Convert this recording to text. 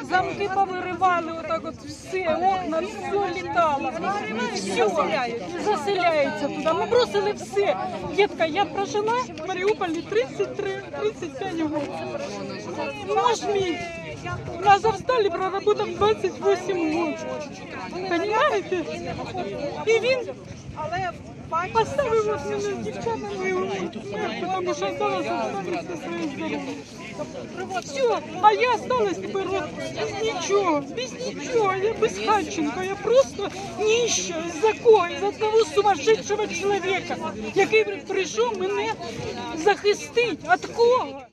Замки повиривали, отак от все, окна, все літало. Все заселяється туди. Ми бросили все. Дітка, я прожила в Маріуполі 33-35 років. Муж мій на Азовсталі проработав 28 років. Понимаєте? І він поставив мене з дівчатами, тому що осталось оставити своє здоров'я. Все, а я осталась тепер без нічого, я безхатченка, я просто нища, із-за кого, із-за того сумасшедшого чоловіка, який прийшов мене захистити. Від кого?